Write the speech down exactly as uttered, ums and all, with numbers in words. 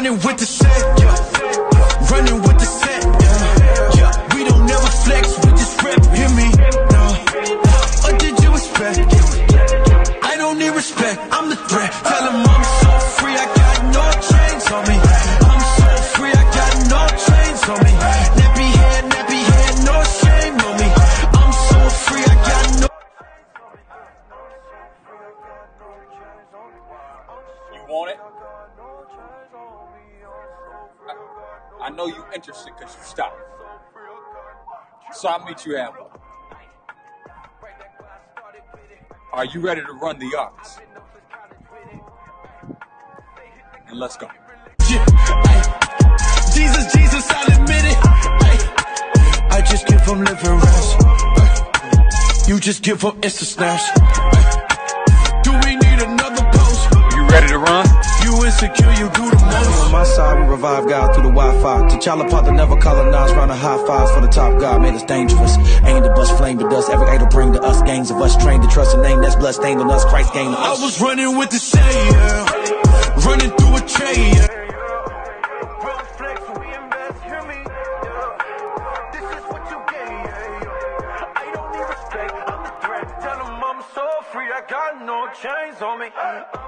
running with the set, yeah. Running with the set, yeah. Yeah. We don't never flex, we just rep, hear me? No. What did you expect? I don't need respect, I'm the threat. Tell them I'm so free, I got no chains on me. I'm so free, I got no chains on me. Nappy head, nappy head, no shame on me. I'm so free, I got no. You want it? I, I know you interested because you stopped. So I'll meet you halfway. Are you ready to run the arts? And let's go. Yeah, ay. Jesus, Jesus, I'll admit it. Ay. I just give them liver rest. Ay. You just give them instant snaps. Ay. Do we need another post? You ready to run? You insecure, you do the most. On my side, we revive God through the Wi-Fi. T'Challa part to never colonize, round a high five for the top God made us dangerous. Aim to bust, flame to dust, every idol bring to us. Gangs of us trained to trust a name that's blood stained on us. Christ gained on us. I was running with the say, yeah. Running through a chain, yeah. I got no chains on me.